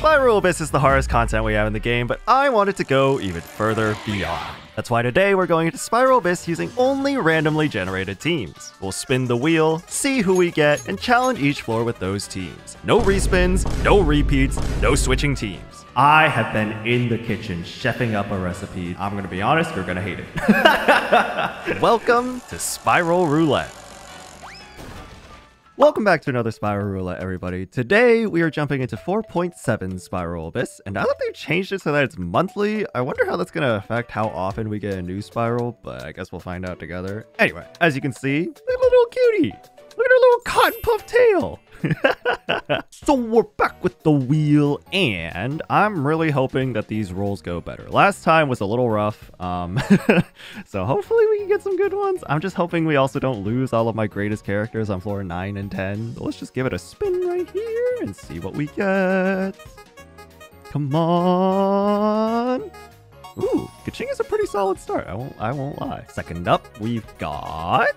Spiral Abyss is the hardest content we have in the game, but I wanted to go even further beyond. That's why today we're going into Spiral Abyss using only randomly generated teams. We'll spin the wheel, see who we get, and challenge each floor with those teams. No respins, no repeats, no switching teams. I have been in the kitchen chefing up a recipe. I'm gonna be honest, you're gonna hate it. Welcome to Spiral Roulette. Welcome back to another Spiral Roulette, everybody. Today, we are jumping into 4.7 Spiral Abyss, and now that they've changed it so that it's monthly, I wonder how that's going to affect how often we get a new Spiral, but I guess we'll find out together. Anyway, as you can see, look at the little cutie. Look at her little cotton puff tail. So we're back with the wheel, and I'm really hoping that these rolls go better. Last time was a little rough, so hopefully we can get some good ones. I'm just hoping we also don't lose all of my greatest characters on floor 9 and 10. So let's just give it a spin right here and see what we get. Come on. Ooh, Kaching is a pretty solid start. I won't lie. Second up, we've got...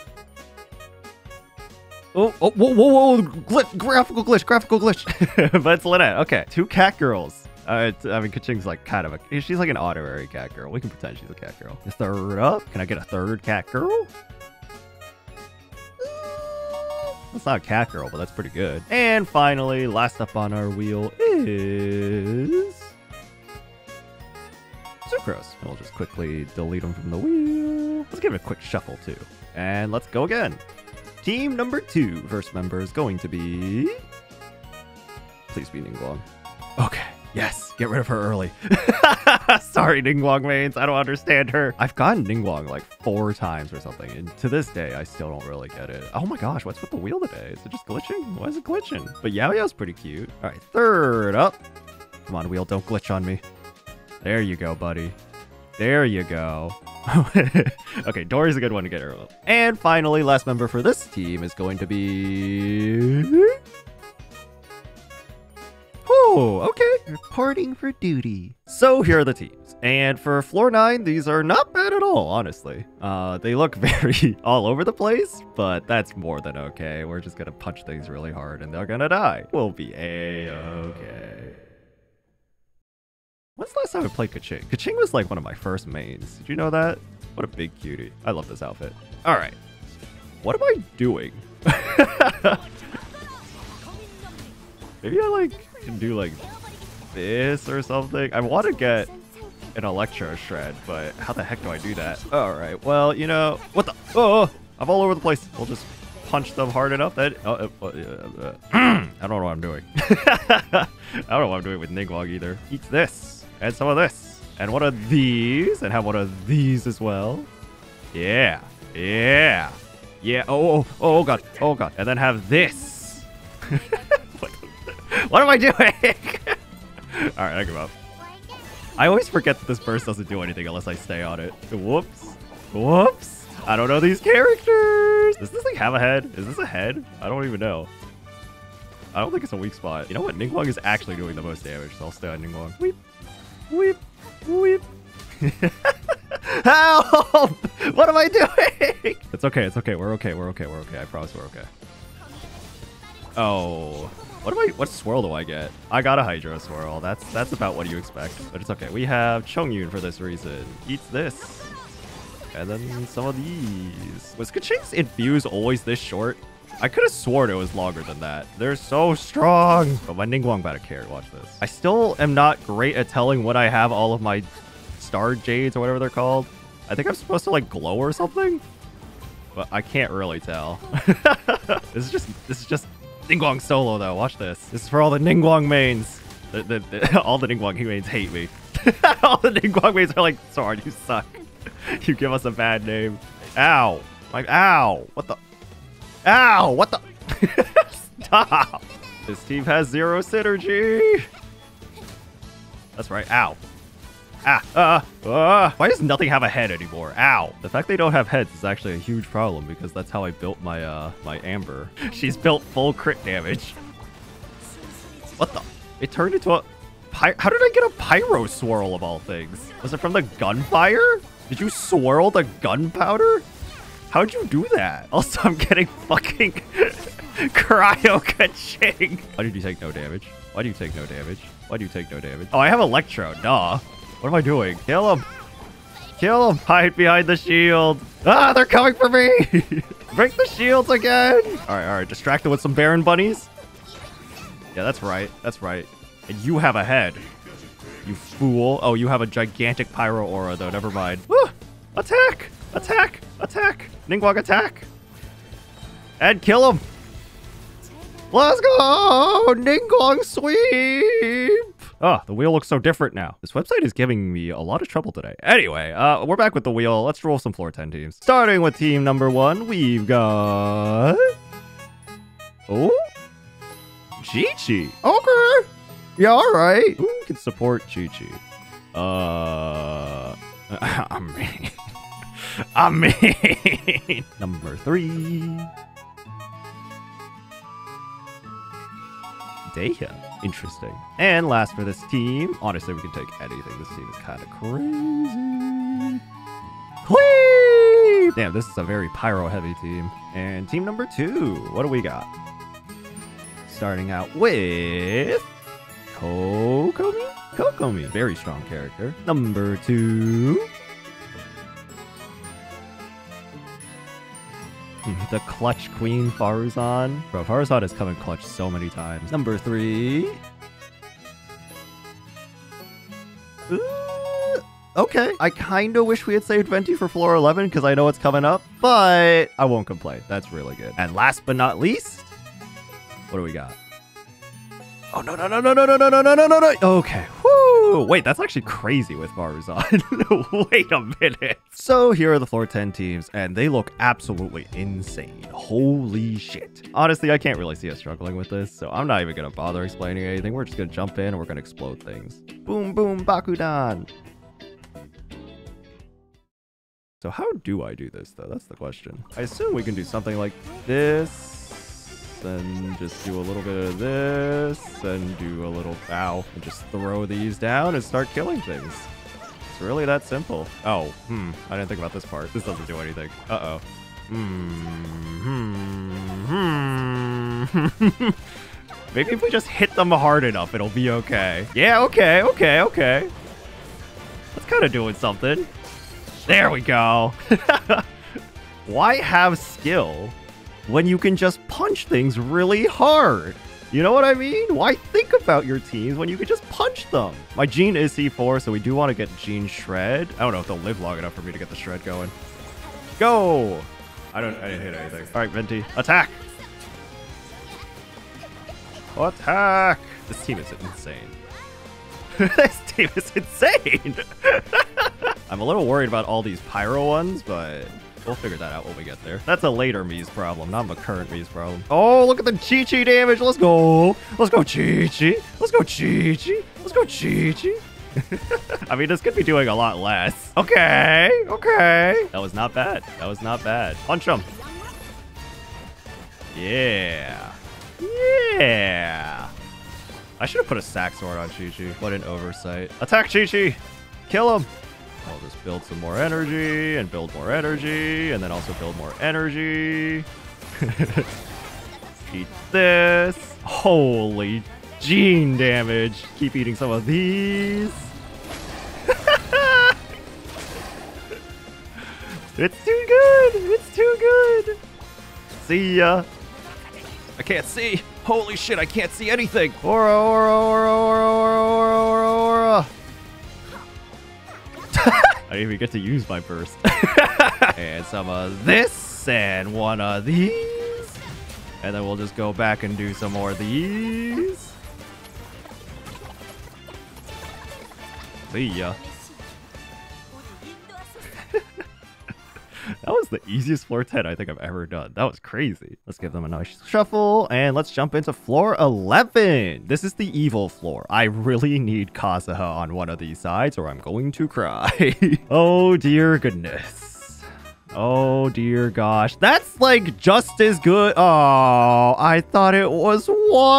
Oh, whoa, glitch, graphical glitch. But it's Lynette. Okay, 2 cat girls. I mean, Kaching's like kind of a... She's like an honorary cat girl. We can pretend she's a cat girl. The third up. Can I get a third cat girl? That's not a cat girl, but that's pretty good. And finally, last up on our wheel is... Sucrose. We'll just quickly delete them from the wheel. Let's give it a quick shuffle, too. And let's go again. Team number 2, first member is going to be... Please be Ningguang. Okay, yes, get rid of her early. Sorry, Ningguang mains, I don't understand her. I've gotten Ningguang like 4 times or something, and to this day, I still don't really get it. Oh my gosh, what's with the wheel today? Is it just glitching? Why is it glitching? But Yao Yao's pretty cute. All right, third up. Come on, wheel, don't glitch on me. There you go, buddy. There you go. Okay, Dory's a good one to get her up. And finally, last member for this team is going to be... Oh, okay. Reporting for duty. So here are the teams. And for floor 9, these are not bad at all, honestly. They look very all over the place, but that's more than okay. We're just gonna punch things really hard and they're gonna die. We'll be A-okay. When's the last time I played Kaching? Kaching was like one of my first mains. Did you know that? What a big cutie. I love this outfit. All right. What am I doing? Maybe I like can do like this or something. I want to get an Electro Shred, but how the heck do I do that? All right. Well, you know, what the? Oh, I'm all over the place. We'll just punch them hard enough that... I don't know what I'm doing. I don't know what I'm doing with Ningguang either. Eat this. And some of this. And one of these. And have one of these as well. Yeah. Yeah. Yeah. Oh god. Oh god. And then have this. What am I doing? Alright, I give up. I always forget that this burst doesn't do anything unless I stay on it. Whoops. Whoops. I don't know these characters. Does this thing have a head? Is this a head? I don't even know. I don't think it's a weak spot. You know what? Ningguang is actually doing the most damage, so I'll stay on Ningguang. Weep. Weep. Weep. Help! What am I doing? It's okay. It's okay. We're okay. We're okay. We're okay. I promise we're okay. Oh. What swirl do I get? I got a Hydro Swirl. That's about what you expect. But it's okay. We have Chongyun for this reason. Eats this. And then some of these. Was Kaching's Infuse always this short? I could have sworn it was longer than that. They're so strong. But my Ningguang about to carry. Watch this. I still am not great at telling when I have all of my Star Jades or whatever they're called. I think I'm supposed to like glow or something. But I can't really tell. This is just Ningguang solo though. Watch this. This is for all the Ningguang mains. All the Ningguang mains hate me. All the Ningguang mains are like, Sword, you suck. You give us a bad name. Ow. Like, ow. What the? Ow. What the? Stop. This team has 0 synergy. That's right. Ow. Why does nothing have a head anymore? Ow. The fact they don't have heads is actually a huge problem because that's how I built my my Amber. She's built full crit damage. What the? It turned into a... How did I get a Pyro Swirl of all things? Was it from the gunfire? Did you swirl the gunpowder? How'd you do that? Also, I'm getting fucking cryo Kaching. How did you take no damage? Why do you take no damage? Why do you take no damage? Oh, I have Electro. Duh. What am I doing? Kill him. Kill him. Hide behind the shield. Ah, they're coming for me. Break the shields again. All right. Distract them with some Baron bunnies. Yeah, that's right. That's right. And you have a head. You fool. Oh, you have a gigantic pyro aura, though. Never mind. Woo! Attack! Attack! Attack! Ningguang attack! And kill him! Let's go! Ningguang sweep! Oh, the wheel looks so different now. This website is giving me a lot of trouble today. Anyway, we're back with the wheel. Let's roll some floor 10 teams. Starting with team number 1, we've got... Oh? Chi-Chi. Okay. Yeah, alright. Who can support Chi-Chi? I mean... Number 3. Deja. Interesting. And last for this team, honestly, we can take anything. This team is kind of crazy. Cleave! Damn, this is a very pyro-heavy team. And team number 2, what do we got? Starting out with... Kokomi? Kokomi. Very strong character. Number 2... The clutch queen, Faruzan. Bro, Faruzan has come in clutch so many times. Number 3. Okay. I kind of wish we had saved Venti for floor 11 because I know it's coming up, but I won't complain. That's really good. And last but not least, what do we got? Oh, no. Okay. Woo! Wait, that's actually crazy with Faruzan. Wait a minute. So here are the floor 10 teams, and they look absolutely insane. Holy shit. Honestly, I can't really see us struggling with this, so I'm not even going to bother explaining anything. We're just going to jump in and we're going to explode things. Boom, boom, Bakudan. So how do I do this, though? That's the question. I assume we can do something like this. Then just do a little bit of this, and do a little bow, and just throw these down and start killing things. It's really that simple. Oh, I didn't think about this part. This doesn't do anything. Uh-oh. Maybe if we just hit them hard enough, it'll be okay. Yeah, okay. That's kind of doing something. There we go. Why have skill when you can just punch things really hard? You know what I mean? Why think about your teams when you can just punch them? My Gene is C4, so we do want to get Gene Shred. I don't know if they'll live long enough for me to get the Shred going. Go! I didn't hit anything. All right, Venti, attack! Attack! This team is insane. This team is insane! I'm a little worried about all these pyro ones, but we'll figure that out when we get there. That's a later Mii's problem, not a current Mii's problem. Oh, look at the Chi-Chi damage. Let's go. Let's go, Chi-Chi. Let's go, Chi-Chi. Let's go, Chi-Chi. I mean, this could be doing a lot less. Okay. That was not bad. Punch him. Yeah. I should have put a sack sword on Chi-Chi. What an oversight. Attack, Chi-Chi. Kill him. I'll just build some more energy, and build more energy, and then also build more energy. Eat this. Holy gene damage. Keep eating some of these. It's too good. See ya. I can't see. Holy shit, I can't see anything. Aura. I didn't even get to use my burst. And some of this, and one of these. And then we'll just go back and do some more of these. See ya. That was the easiest floor 10 I think I've ever done. That was crazy. Let's give them a nice shuffle, and let's jump into floor 11. This is the evil floor. I really need Kazuha on one of these sides, or I'm going to cry. Oh dear goodness. Oh dear gosh. That's like just as good. Oh, I thought it was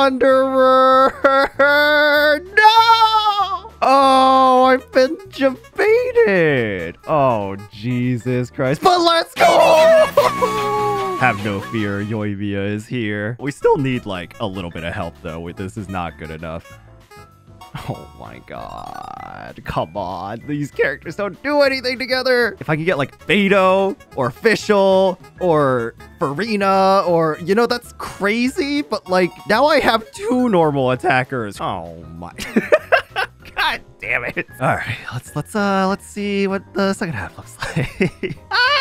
Wanderer. No! Oh, I've been defeated. Oh, Jesus Christ. But let's go! Have no fear, Yoimiya is here. We still need like a little bit of help though. This is not good enough. Oh my god. Come on. These characters don't do anything together. If I could get like Beto or Fischl or Farina or, you know, that's crazy. But like now I have 2 normal attackers. Oh my. God damn it. All right. Let's see what the second half looks like.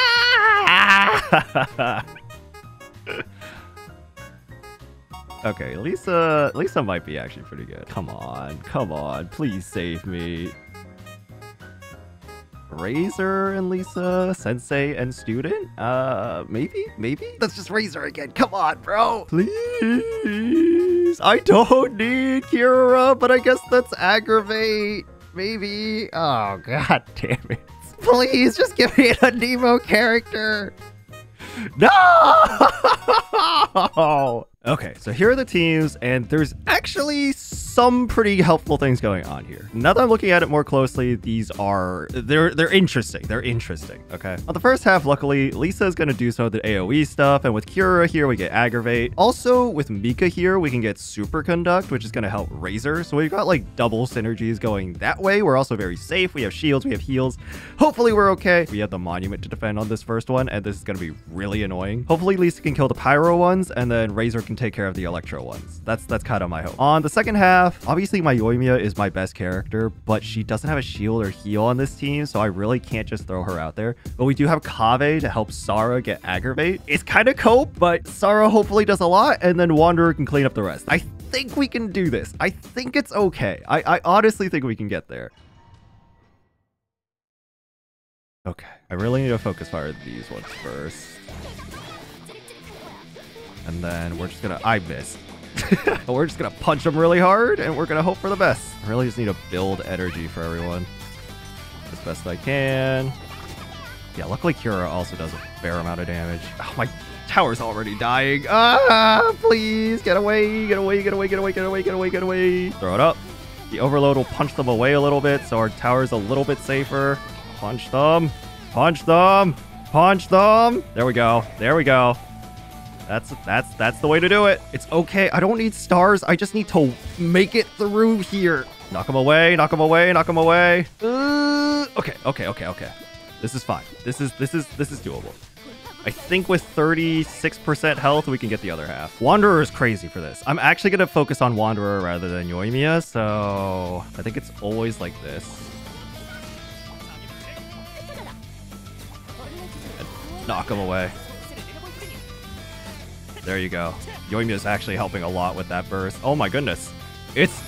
Okay, Lisa might be actually pretty good. Come on, please save me. Razor and Lisa, Sensei and Student? Maybe? That's just Razor again. Come on, bro. Please. I don't need Kira, but I guess that's Aggravate. Maybe. Oh, god damn it. Please, just give me a Nemo character. No! Okay, so here are the teams, and there's actually some pretty helpful things going on here. Now that I'm looking at it more closely, they're interesting. They're interesting, okay? On the first half, luckily, Lisa is going to do some of the AoE stuff, and with Kira here, we get Aggravate. Also, with Mika here, we can get Super Conduct, which is going to help Razor. So we've got like double synergies going that way. We're also very safe. We have shields, we have heals. Hopefully we're okay. We have the Monument to defend on this first one, and this is going to be really annoying. Hopefully Lisa can kill the Pyro ones, and then Razor can take care of the Electro ones. That's kind of my hope. On the second half, obviously my Yoimiya is my best character, but she doesn't have a shield or heal on this team, so I really can't just throw her out there. But we do have Kaveh to help Sara get Aggravate. It's kind of cope, but Sara hopefully does a lot, and then Wanderer can clean up the rest. I think we can do this. I think it's okay. I honestly think we can get there. Okay, I really need to focus fire these ones first. And then we're just gonna, I missed. We're just gonna punch them really hard and we're gonna hope for the best. I really just need to build energy for everyone as best I can. Yeah, luckily Kira also does a fair amount of damage. Oh, my tower's already dying. Ah, please get away, get away, get away, get away, get away, get away, get away. Throw it up. The overload will punch them away a little bit, so our tower's a little bit safer. Punch them, punch them, punch them. There we go. There we go. That's the way to do it. It's okay. I don't need stars. I just need to make it through here. Knock him away. Knock him away. Knock him away. Okay. This is fine. This is doable. I think with 36% health, we can get the other half. Wanderer is crazy for this. I'm actually going to focus on Wanderer rather than Yoimiya, so I think it's always like this. And knock him away. There you go. Yoimiya is actually helping a lot with that burst. Oh my goodness. It's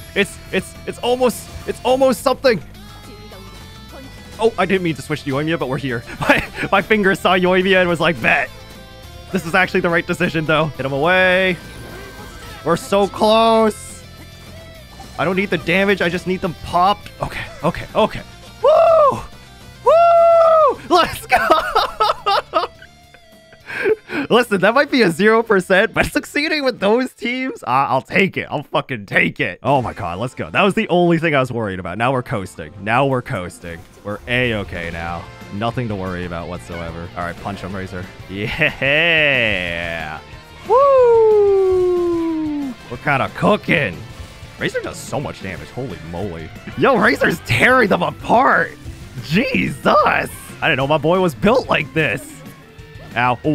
almost something. Oh, I didn't mean to switch to Yoimiya, but we're here. My finger saw Yoimiya and was like, bet. This is actually the right decision though. Hit him away. We're so close. I don't need the damage. I just need them popped. Okay. Woo! Woo! Let's go! Listen, that might be a 0%, but succeeding with those teams, I'll take it. I'll fucking take it. Oh my god, let's go. That was the only thing I was worried about. Now we're coasting. We're A-okay now. Nothing to worry about whatsoever. All right, punch him, Razor. Yeah. Woo! We're kind of cooking. Razor does so much damage. Holy moly. Yo, Razor's tearing them apart. Jesus. I didn't know my boy was built like this. Ow. Oh,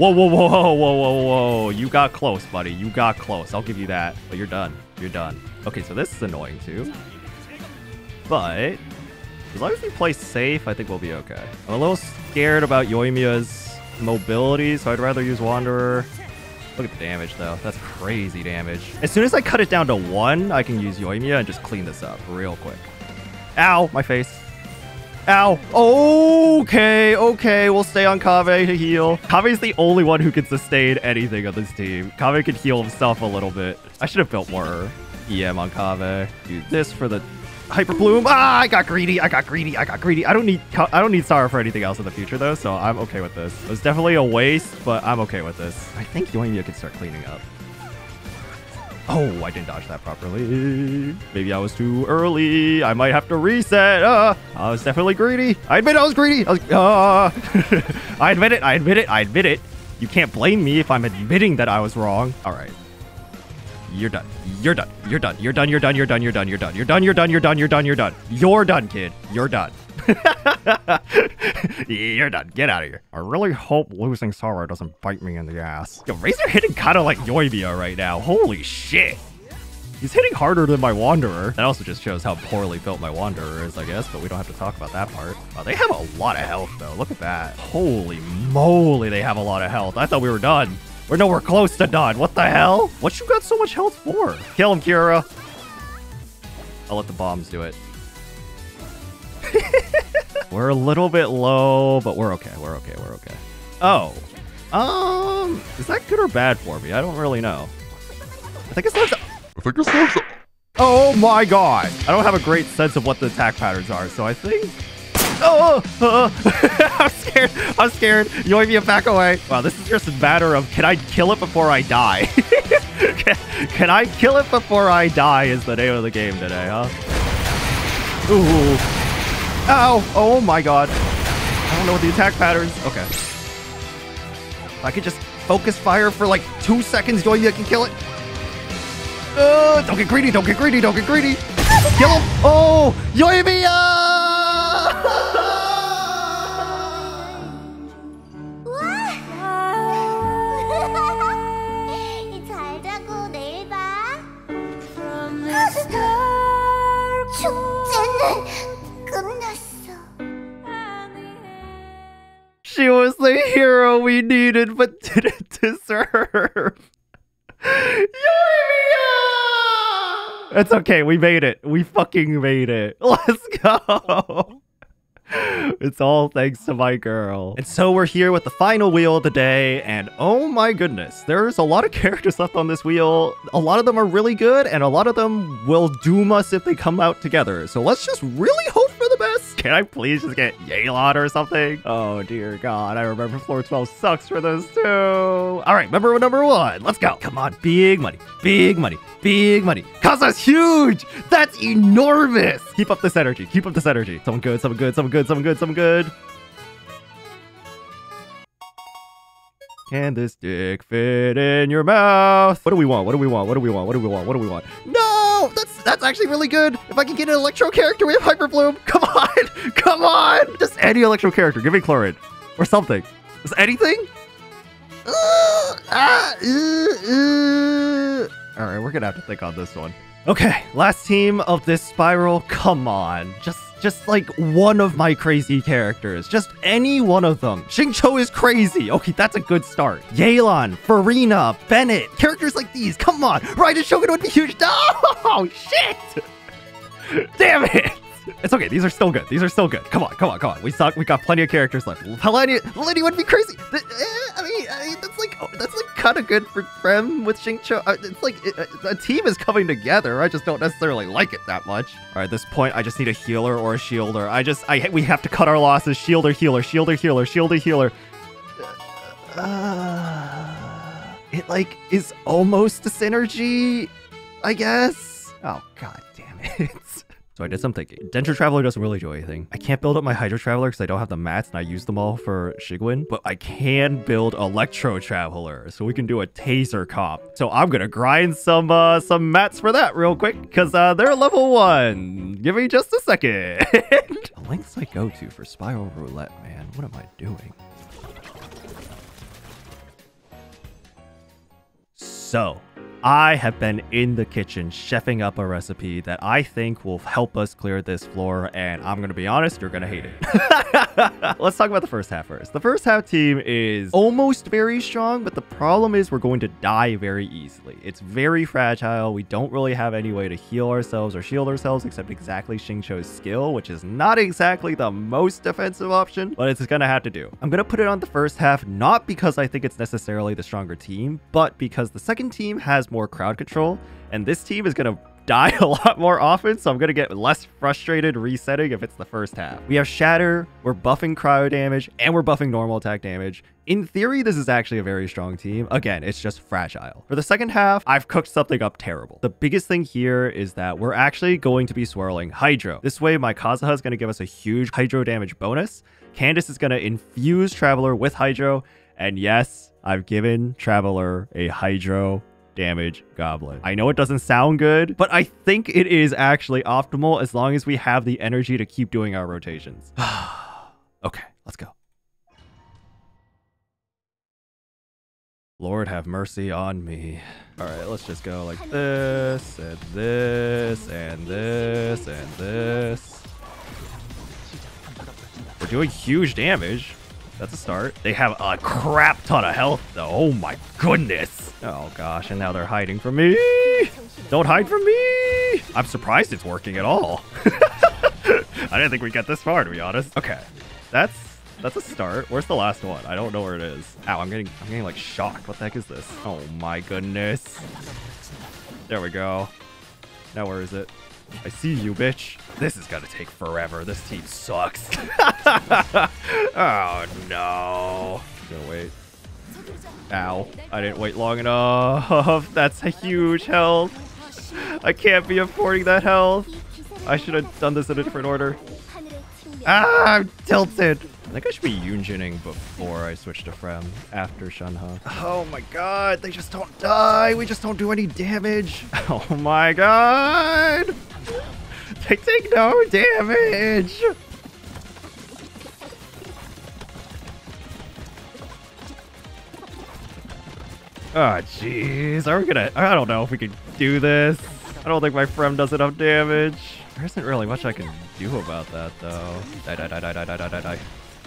whoa. You got close, buddy. You got close. I'll give you that. But you're done. Okay, so this is annoying too. But as long as we play safe, I think we'll be okay. I'm a little scared about Yoimiya's mobility, so I'd rather use Wanderer. Look at the damage, though. That's crazy damage. As soon as I cut it down to 1, I can use Yoimiya and just clean this up real quick. Ow, my face. Ow. Okay. We'll stay on Kaveh to heal. Kave's the only one who can sustain anything on this team. Kaveh can heal himself a little bit. I should have built more EM on Kaveh. Do this for the Hyper Bloom. Ah, I got greedy. I don't need Sara for anything else in the future, though, so I'm okay with this. It was definitely a waste, but I'm okay with this. I think Yoimiya can start cleaning up. Oh, I didn't dodge that properly. Maybe I was too early. I might have to reset. I was definitely greedy. I admit I was greedy. I admit it. You can't blame me if I'm admitting that I was wrong. All right. You're done. You're done. You're done. You're done. You're done. You're done. You're done. You're done. You're done. You're done. You're done. You're done. You're done. You're done, kid. You're done. You're done. Get out of here. I really hope losing Sora doesn't bite me in the ass. Yo, Razor hitting kind of like Yoimiya right now. Holy shit. He's hitting harder than my Wanderer. That also just shows how poorly built my Wanderer is, I guess, but we don't have to talk about that part. Wow, they have a lot of health, though. Look at that. Holy moly, they have a lot of health. I thought we were done. We're nowhere close to done. What the hell? What you got so much health for? Kill him, Kira. I'll let the bombs do it. We're a little bit low, but we're okay. We're okay. We're okay. Oh. Is that good or bad for me? I don't really know. I think it's not... Oh my god. I don't have a great sense of what the attack patterns are, so I think... I'm scared. I'm scared. Yoimiya, back away. Wow, this is just a matter of, can I kill it before I die? Can I kill it before I die is the name of the game today, huh? Ooh. Ow. Oh my god. I don't know what the attack patterns... Okay. If I could just focus fire for like 2 seconds, Yoimiya can kill it. Don't get greedy, don't get greedy, don't get greedy. Kill him. Oh, Yoimiya! She was the hero we needed but didn't deserve. It's okay, we made it. We fucking made it. Let's go. It's all thanks to my girl. And so we're here with the final wheel of the day, and oh my goodness, there's a lot of characters left on this wheel. A lot of them are really good, and a lot of them will doom us if they come out together. So let's just really hope for the best. Can I please just get Yelan or something? Oh dear god, I remember floor 12 sucks for this too. All right, member number 1. Let's go. Come on, big money, big money, big money. Kaza's huge. That's enormous. Keep up this energy. Keep up this energy. Someone good, someone good, someone good, someone good, someone good. Can this dick fit in your mouth? What do we want? What do we want? What do we want? What do we want? What do we want? No! That's actually really good. If I can get an electro character, we have Hyper Bloom. Come on! Come on! Just any electro character. Give me Clorinde. Or something. Just anything? Alright, we're gonna have to think on this one. Okay, last team of this spiral. Come on. Just like one of my crazy characters. Just any one of them. Xingqiu is crazy. Okay, that's a good start. Yelan, Farina, Bennett. Characters like these. Come on. Raiden Shogun would be huge. No! Oh, shit! Damn it! It's okay. These are still good. These are still good. Come on, come on, come on. We got plenty of characters left. Helene would be crazy. I mean, that's like kind of good for Prem with Xingqiu. It's like a team is coming together. I just don't necessarily like it that much. All right, at this point, I just need a healer or a shielder. We have to cut our losses. Shielder, healer, shielder, healer, shielder, healer. It like is almost a synergy, I guess. Oh god damn it. So I did some thinking. Dendro Traveler doesn't really do anything. I can't build up my Hydro Traveler because I don't have the mats and I use them all for Sigewinne, but I can build Electro Traveler so we can do a Taser comp. So I'm gonna grind some mats for that real quick because they're level 1. Give me just a second. The lengths I go to for Spiral Roulette, man. What am I doing? So I have been in the kitchen chefing up a recipe that I think will help us clear this floor, and I'm gonna be honest, you're gonna hate it. Let's talk about the first half first. The first half team is almost very strong, but the problem is we're going to die very easily. It's very fragile. We don't really have any way to heal ourselves or shield ourselves except exactly Xingqiu's skill, which is not exactly the most defensive option, but it's gonna have to do. I'm gonna put it on the first half, not because I think it's necessarily the stronger team, but because the second team has more crowd control, and this team is gonna die a lot more often, so I'm gonna get less frustrated resetting if it's the first half. We have Shatter, we're buffing cryo damage, and we're buffing normal attack damage. In theory, this is actually a very strong team. Again, it's just fragile. For the second half, I've cooked something up terrible. The biggest thing here is that we're actually going to be swirling Hydro. This way, my Kazuha is gonna give us a huge Hydro damage bonus. Candace is gonna infuse Traveler with Hydro, and yes, I've given Traveler a Hydro damage goblin. I know it doesn't sound good, but I think it is actually optimal as long as we have the energy to keep doing our rotations. Okay, let's go. Lord have mercy on me. All right, let's just go like this, and this, and this, and this. We're doing huge damage. That's a start. They have a crap ton of health, though. Oh my goodness. Oh gosh, and now they're hiding from me. Don't hide from me. I'm surprised it's working at all. I didn't think we'd get this far, to be honest. Okay, that's a start. Where's the last one? I don't know where it is. Ow, I'm getting like shocked. What the heck is this? Oh my goodness. There we go. Now where is it? I see you, bitch. This is gonna take forever. This team sucks. Oh no. No, wait. Ow. I didn't wait long enough. That's a huge health. I can't be affording that health. I should have done this in a different order. Ah, I'm tilted. I think I should be Yunjining before I switch to Frem after Shenhe. Oh my god, they just don't die. We just don't do any damage. Oh my god. They take no damage. Oh jeez, are we gonna? I don't know if we can do this. I don't think my Frem does enough damage. There isn't really much I can do about that though. Die.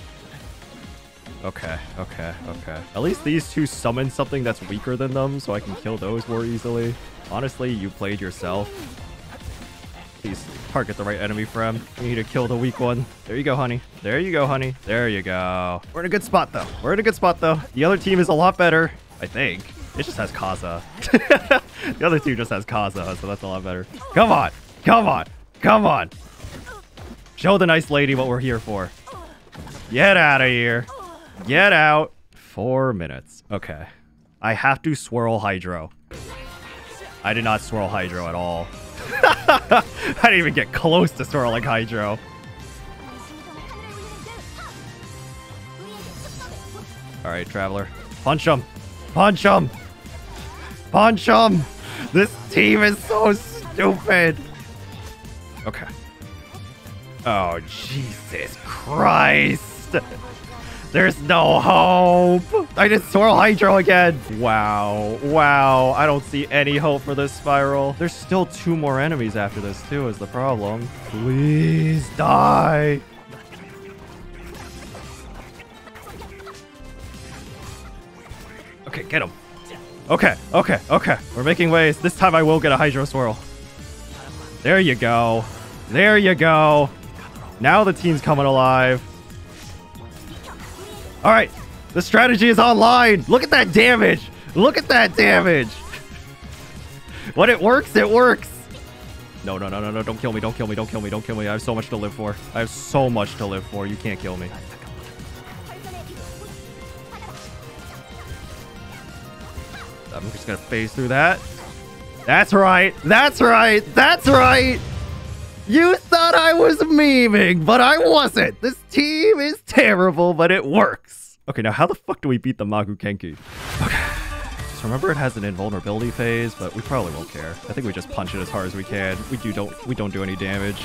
Okay. At least these two summon something that's weaker than them, so I can kill those more easily. Honestly, you played yourself. Please target the right enemy, Frem. We need to kill the weak one. There you go, honey. There you go, honey. There you go. We're in a good spot, though. The other team is a lot better, I think. It just has Kaza. The other team just has Kaza, so that's a lot better. Come on. Show the nice lady what we're here for. Get out of here. Get out. 4 minutes. Okay. I have to swirl Hydro. I did not swirl Hydro at all. I didn't even get close to swirling Hydro. Alright, Traveler. Punch him. This team is so stupid. Okay. Oh, Jesus Christ. There's no hope. I just swirl Hydro again. Wow. I don't see any hope for this Spiral. There's still 2 more enemies after this too is the problem. Please die. Okay, get him. Okay. We're making waves. This time I will get a Hydro Swirl. There you go. Now the team's coming alive. All right, the strategy is online. Look at that damage. When it works, it works. No. Don't kill me. I have so much to live for. You can't kill me. I'm just gonna phase through that. That's right. You thought I was memeing, but I wasn't. This team is terrible, but it works. Okay, now how the fuck do we beat the Magu Kenki? Okay. Just remember it has an invulnerability phase, but we probably won't care. I think we just punch it as hard as we can. We don't do any damage.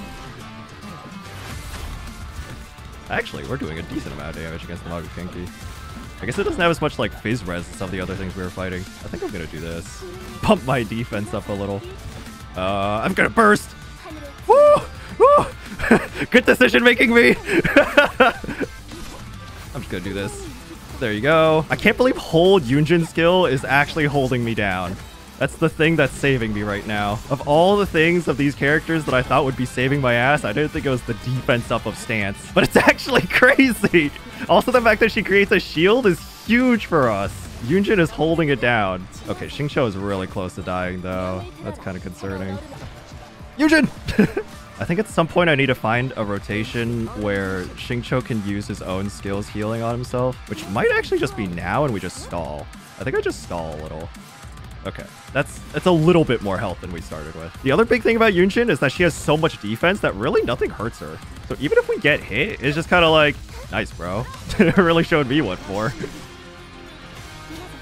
Actually, we're doing a decent amount of damage against the Magu Kenki. I guess it doesn't have as much like Fizz Res as some of the other things we were fighting. I think I'm gonna do this. Pump my defense up a little. I'm gonna burst! Woo! Good decision making me! I'm just gonna do this. There you go. I can't believe hold Yunjin skill is actually holding me down. That's the thing that's saving me right now. Of all the things of these characters that I thought would be saving my ass, I didn't think it was the defense up of stance. But it's actually crazy! Also, the fact that she creates a shield is huge for us. Yunjin is holding it down. Okay, Xingqiu is really close to dying, though. That's kind of concerning. Yunjin! I think at some point I need to find a rotation where Xingqiu can use his own skills healing on himself, which might actually just be now and we just stall. I think I just stall a little. Okay, that's a little bit more health than we started with. The other big thing about Yunjin is that she has so much defense that really nothing hurts her. So even if we get hit, it's just kind of like, nice, bro. It really showed me what for.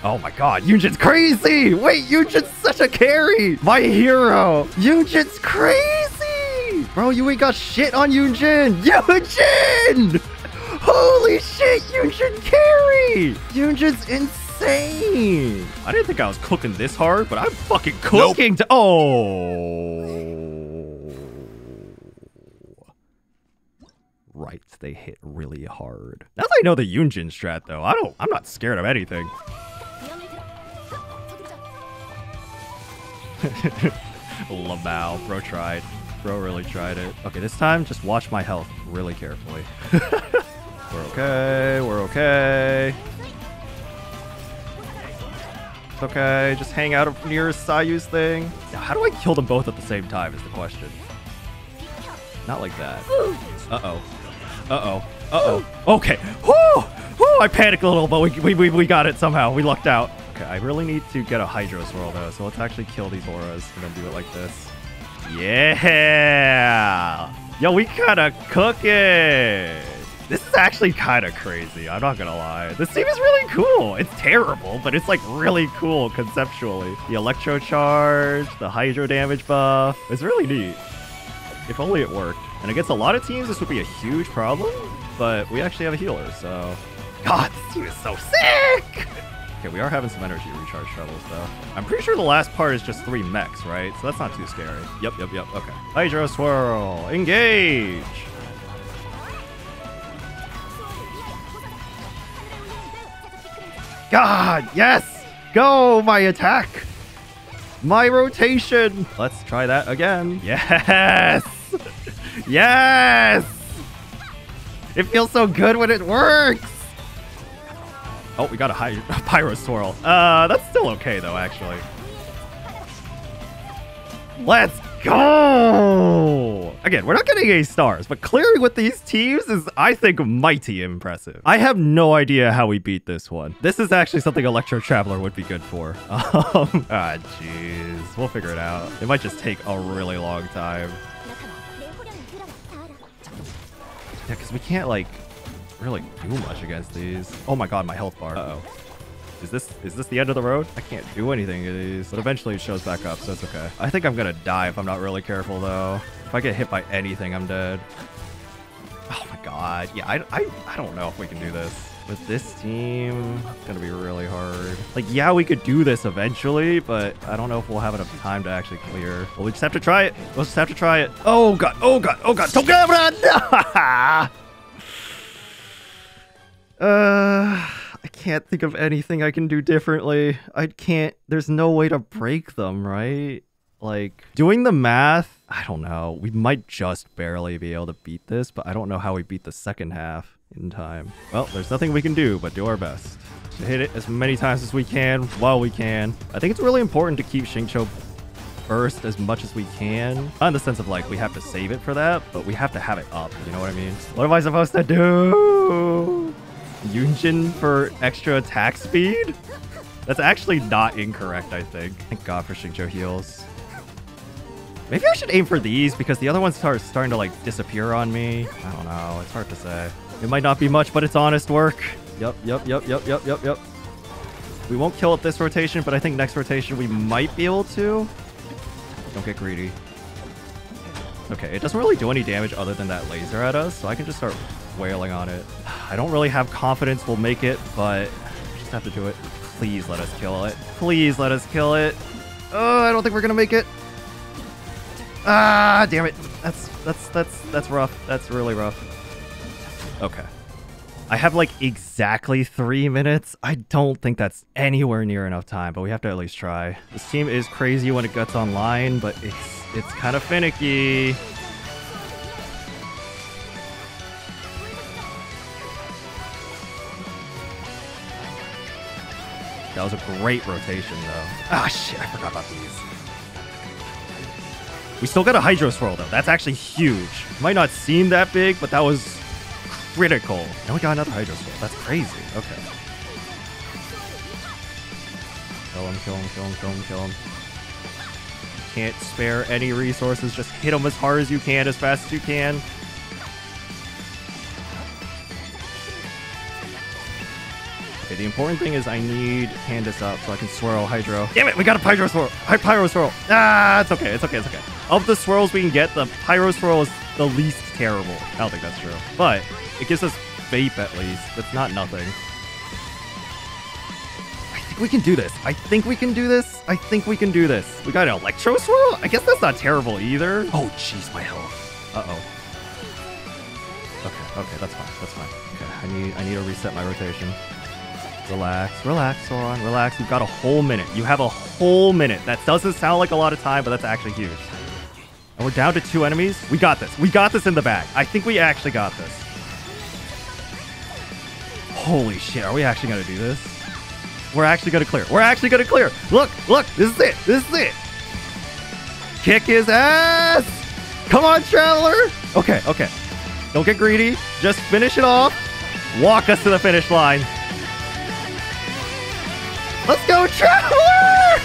Oh my god, Yunjin's crazy! Wait, Yunjin's such a carry! My hero! Yunjin's crazy! Bro, you ain't got shit on Yunjin! Yunjin! Holy shit, Yunjin carry! Yunjin's insane! I didn't think I was cooking this hard, but I'm fucking cooking to— Oh! Right, they hit really hard. Now that I know the Yunjin strat though, I'm not scared of anything. Lamau, bro tried. Bro really tried it. Okay, this time, just watch my health really carefully. We're okay, we're okay. It's okay, just hang out near Sayu's thing. Now, how do I kill them both at the same time is the question. Not like that. Uh-oh. Uh-oh. Uh-oh. Okay. Whoo! Whoo! I panicked a little, but we got it somehow. We lucked out. Okay, I really need to get a Hydro Swirl though, so let's actually kill these auras and then do it like this. Yeah! Yo, we kinda cooking! This is actually kinda crazy, I'm not gonna lie. This team is really cool. It's terrible, but it's like really cool conceptually. The Electro Charge, the Hydro damage buff. It's really neat. If only it worked. And against a lot of teams, this would be a huge problem, but we actually have a healer, so... God, this team is so sick! Okay, we are having some energy recharge troubles, though. I'm pretty sure the last part is just 3 mechs, right? So that's not too scary. Yep. Okay. Hydro Swirl. Engage! God, yes! Go, my attack! My rotation! Let's try that again. Yes! Yes! It feels so good when it works! Oh, we got a Pyro Swirl. That's still okay, though, actually. Let's go! Again, we're not getting A stars, but clearing with these teams is, I think, mighty impressive. I have no idea how we beat this one. This is actually something Electro Traveler would be good for. Jeez. We'll figure it out. It might just take a really long time. Yeah, because we can't, like, really do much against these. Oh my god, my health bar. Uh-oh. Is this the end of the road? I can't do anything to these, but eventually it shows back up, so it's okay. I think I'm gonna die if I'm not really careful, though. If I get hit by anything, I'm dead. Oh my god. Yeah, I don't know if we can do this. With this team, it's gonna be really hard. Like, yeah, we could do this eventually, but I don't know if we'll have enough time to actually clear. Well, we just have to try it. We'll just have to try it. Oh god, oh god, oh god. I can't think of anything I can do differently. I can't. There's no way to break them, right? Like, doing the math, I don't know. We might just barely be able to beat this, but I don't know how we beat the second half in time. Well, there's nothing we can do but do our best to hit it as many times as we can while we can. I think it's really important to keep Xingqiu burst as much as we can. Not in the sense of, like, we have to save it for that, but we have to have it up, you know what I mean? What am I supposed to do? Yunjin for extra attack speed? That's actually not incorrect, I think. Thank god for Xingqiu heals. Maybe I should aim for these because the other ones are starting to, like, disappear on me. I don't know. It's hard to say. It might not be much, but it's honest work. Yep. We won't kill it this rotation, but I think next rotation we might be able to. Don't get greedy. Okay, it doesn't really do any damage other than that laser at us, so I can just start wailing on it. I don't really have confidence we'll make it, but we just have to do it. Please let us kill it. Please let us kill it. Oh, I don't think we're gonna make it. Ah, damn it. That's rough. That's really rough. Okay. I have like exactly 3 minutes. I don't think that's anywhere near enough time, but we have to at least try. This team is crazy when it gets online, but it's kind of finicky. That was a great rotation, though. Ah, shit, I forgot about these. We still got a Hydro Swirl, though. That's actually huge. It might not seem that big, but that was critical. Now we got another Hydro Swirl. That's crazy. Okay. Kill him. Can't spare any resources. Just hit him as hard as you can, as fast as you can. Okay, the important thing is I need Candace up so I can swirl Hydro. Damn it, we got a Pyro Swirl. Pyro Swirl. Ah, it's okay, it's okay, it's okay. Of the swirls we can get, the Pyro Swirl is the least terrible. I don't think that's true. But it gives us Vape at least. That's not nothing. I think we can do this. I think we can do this. I think we can do this. We got an Electro Swirl? I guess that's not terrible either. Oh, jeez, my health. Uh-oh. Okay, that's fine. That's fine. Okay, I need to reset my rotation. Relax, Sauron, relax. You've got a whole minute. You have a whole minute. That doesn't sound like a lot of time, but that's actually huge. And we're down to 2 enemies. We got this. We got this in the bag. I think we actually got this. Holy shit, are we actually gonna do this? We're actually gonna clear. We're actually gonna clear. Look, this is it. This is it. Kick his ass. Come on, Traveler. Okay. Don't get greedy. Just finish it off. Walk us to the finish line. Let's go, Traveler!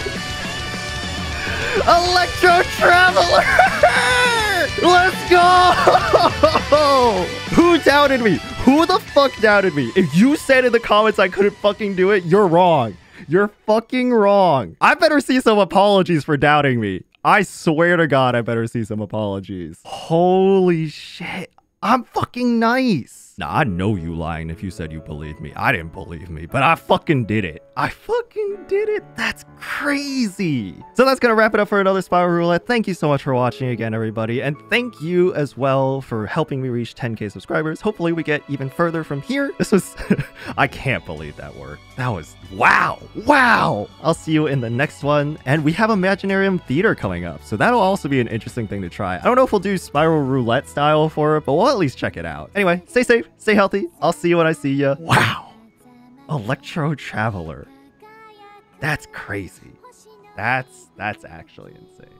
Electro Traveler! Let's go! Who doubted me? Who the fuck doubted me? If you said in the comments I couldn't fucking do it, you're wrong. You're fucking wrong. I better see some apologies for doubting me. I swear to God, I better see some apologies. Holy shit. I'm fucking nice. Nah, I know you lying if you said you believed me. I didn't believe me, but I fucking did it. I fucking did it. That's crazy. So that's gonna wrap it up for another Spiral Roulette. Thank you so much for watching again, everybody. And thank you as well for helping me reach 10K subscribers. Hopefully we get even further from here. This was, I can't believe that worked. That was, wow. I'll see you in the next one. And we have Imaginarium Theater coming up. So that'll also be an interesting thing to try. I don't know if we'll do Spiral Roulette style for it, but we'll at least check it out. Anyway, stay safe. Stay healthy. I'll see you when I see you. Wow. Electro Traveler. That's crazy. That's actually insane.